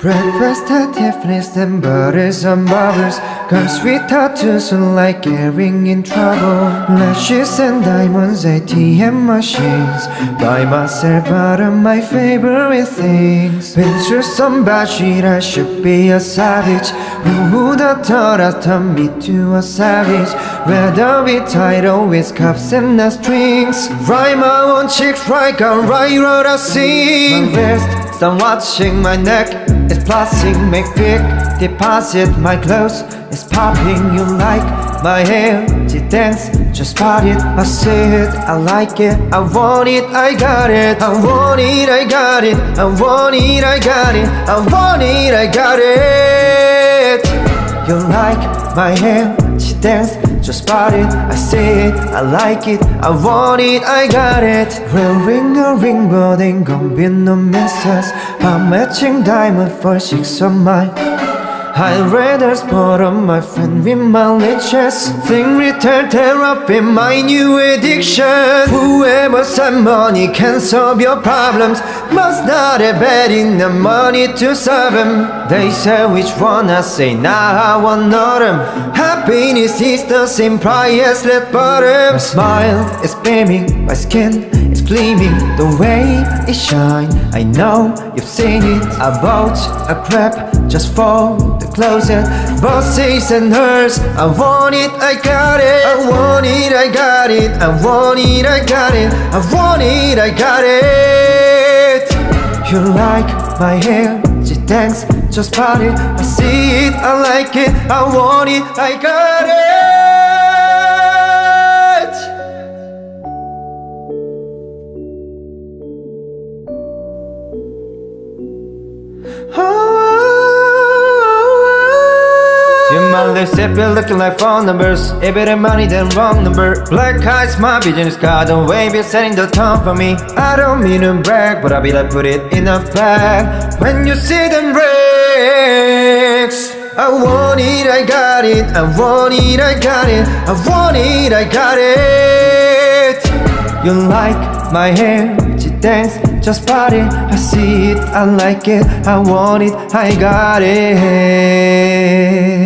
Breakfast at Tiffany's and butters and bubbles. Girls with tattoos who like getting in trouble. Lashes and diamonds, ATM machines. Buy myself out of my favorite things. Been through some bad shit, I should be a savage. Who would have thought I'd turn me to a savage? Rather be title with cups and the strings. Write my own chicks, right, can write what I sing. My wrist, start watching my neck. It's plastic, make big deposit. My clothes is popping, you like my hair. She dance, just spot it. I see it, I like it, I want it, I got it. I want it, I got it, I want it, I got it, I want it, I got it. You like my hair, she dance, just spot it. I see it, I like it, I want it, I got it. Real ring a ring, but ain't gon' be no misses. I'm matching diamond for 6 of mine. I'd rather spot on my friend with my leeches. Think return therapy, my new addiction. Whoever send money can solve your problems. Must not have bet in the money to solve them. They say which one, I say nah, I want none of them. Happiness is the same price as that bottom. My smile is beaming, my skin is gleaming. The way it shine, I know you've seen it. I bought a crap just for the closet. Bosses and hers, I want it, I got it. I want it, I got it, I want it, I got it, I want it, I got it. You like my hair, she thanks, just spot it. I see it, I like it, I want it, I got it. If you're looking like phone numbers, if it ain't money then wrong number. Black eyes, my business card, the way you're setting the tone for me. I don't mean to brag, but I be like put it in a bag. When you see them breaks, I want it, I got it, I want it, I got it, I want it, I got it. You like my hair, she dance, just party. I see it, I like it, I want it, I got it.